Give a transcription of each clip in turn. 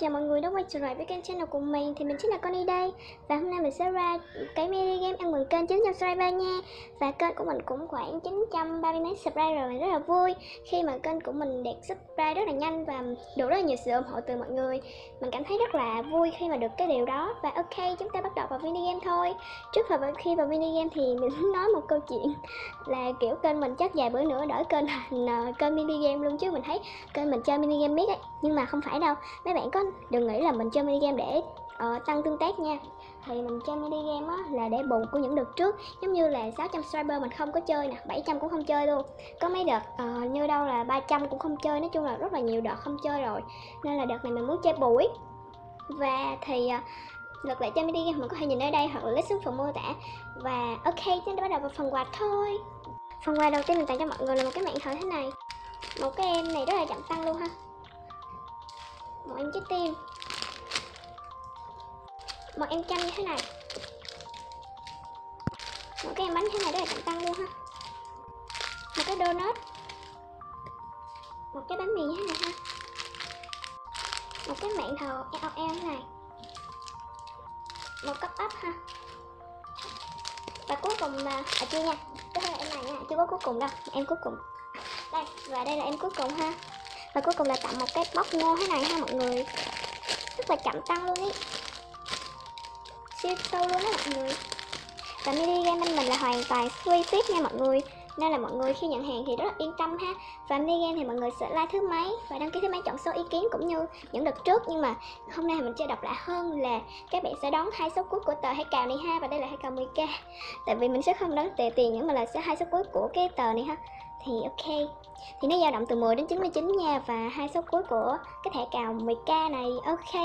chào mọi người đã quay trở lại với kênh channel của mình. Thì mình chính là Connie đây. Và hôm nay mình sẽ ra cái mini game ăn mừng kênh 900 subscriber nha. Và kênh của mình cũng khoảng 930 mấy subscriber rồi. Mình rất là vui khi mà kênh của mình đạt subscribe rất là nhanh và được rất là nhiều sự ủng hộ từ mọi người. Mình cảm thấy rất là vui khi mà được cái điều đó. Và ok, chúng ta bắt đầu vào mini game thôi. Trước khi vào mini game thì mình muốn nói một câu chuyện là kiểu kênh mình chắc vài bữa nữa đổi kênh thành kênh mini game luôn, chứ mình thấy kênh mình chơi mini game biết ấy. Nhưng mà không phải đâu, mấy bạn có đừng nghĩ là mình chơi mini game để tăng tương tác nha. Thì mình chơi mini game á là để bù của những đợt trước, giống như là 600 subscriber mình không có chơi nè, 700 cũng không chơi luôn, có mấy đợt như đâu là 300 cũng không chơi. Nói chung là rất là nhiều đợt không chơi rồi, nên là đợt này mình muốn chơi bù ấy. Và thì lượt lại chơi mini game mình có thể nhìn ở đây hoặc là list xuống phần mô tả. Và ok, chúng ta bắt đầu vào phần quà thôi. Phần quà đầu tiên mình tặng cho mọi người là một cái mạng thờ thế này. Một cái em này rất là chậm tăng luôn ha, một em trái tim, một em châm như thế này, một cái em bánh thế này rất là chậm tăng luôn ha, một cái donut, một cái bánh mì như thế này ha, một cái mạng thờ LOL thế này, một cốc ấp ha. Và cuối cùng là chưa nha, cái đây là em này nha, chưa có cuối cùng đâu, em cuối cùng đây. Và đây là em cuối cùng ha. Và cuối cùng là tặng một cái bóc ngô thế này ha mọi người, rất là chậm tăng luôn ý, siêu sâu luôn đó mọi người. Và mini game bên mình là hoàn toàn free ship nha mọi người, nên là mọi người khi nhận hàng thì rất là yên tâm ha. Và mini game thì mọi người sẽ like thứ mấy và đăng ký thứ mấy, chọn số ý kiến cũng như những đợt trước. Nhưng mà hôm nay mình chơi độc lạ hơn là các bạn sẽ đón 2 số cuối của tờ Hãy Cào này ha. Và đây là Hãy Cào 10k, tại vì mình sẽ không đón tiền nhưng mà là sẽ 2 số cuối của cái tờ này ha. Thì ok, thì nó dao động từ 10 đến 99 nha. Và 2 số cuối của cái thẻ cào 10k này. Ok,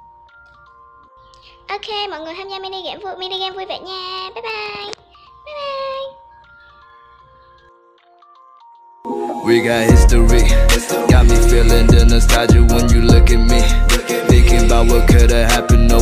ok, mọi người tham gia mini game vui vẻ nha. Bye bye. Bye bye. We got history, got me feeling the nostalgia when you look at me, thinking about what could've happened.